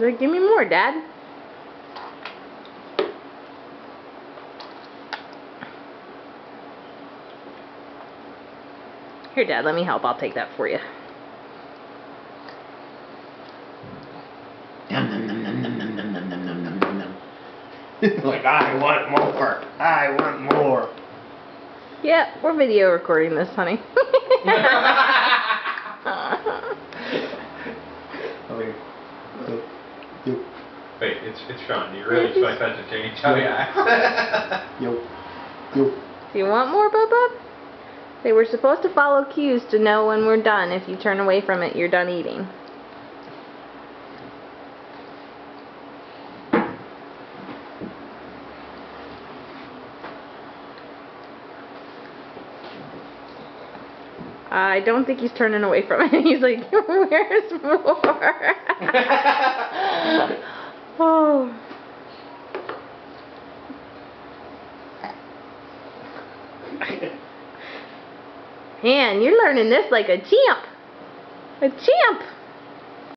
He's like, give me more, Dad. Here, Dad, let me help. I'll take that for you. Like, I want more. I want more. Yep, we're video recording this, honey. Wait, it's Sean. Do you really expect that to change how you act? Do you want more, Bubba? They were supposed to follow cues to know when we're done. If you turn away from it, you're done eating. I don't think he's turning away from it. He's like, where's more? Oh. Man, you're learning this like a champ. A champ.